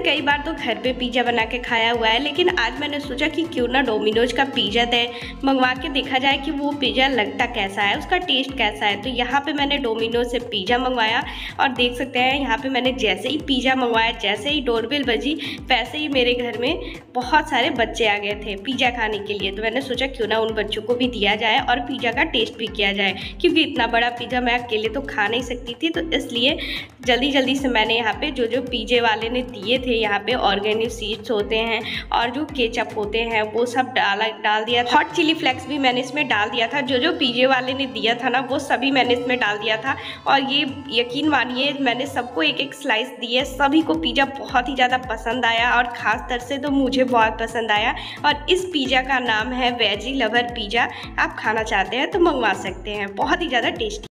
कई बार तो घर पे पिज़्ज़ा बना के खाया हुआ है, लेकिन आज मैंने सोचा कि क्यों ना डोमिनोज का पिज़्ज़ा मंगवा के देखा जाए कि वो पिज़्ज़ा लगता कैसा है, उसका टेस्ट कैसा है। तो यहाँ पे मैंने डोमिनोज से पिज़्ज़ा मंगवाया और देख सकते हैं यहाँ पे मैंने जैसे ही पिज़्ज़ा मंगवाया, जैसे ही डोरबेल बजी, वैसे ही मेरे घर में बहुत सारे बच्चे आ गए थे पिज़्ज़ा खाने के लिए। तो मैंने सोचा क्यों ना उन बच्चों को भी दिया जाए और पिज़्ज़ा का टेस्ट भी किया जाए, क्योंकि इतना बड़ा पिज़्ज़ा मैं अकेले तो खा नहीं सकती थी। तो इसलिए जल्दी जल्दी से मैंने यहाँ पे जो पिज़्ज़ा वाले ने दिए थे, यहाँ पे ऑर्गेनिक सीड्स होते हैं और जो केचप होते हैं वो सब डाल दिया था। हॉट चिली फ्लेक्स भी मैंने इसमें डाल दिया था। जो पिज़्ज़ा वाले ने दिया था ना, वो सभी मैंने इसमें डाल दिया था। और ये यकीन मानिए मैंने सबको एक एक स्लाइस दिए। सभी को पिज़्ज़ा बहुत ही ज़्यादा पसंद आया और ख़ास तौर से तो मुझे बहुत पसंद आया। और इस पिज़्ज़ा का नाम है वेजी लवर पिज़्ज़ा। आप खाना चाहते हैं तो मंगवा सकते हैं, बहुत ही ज़्यादा टेस्टी।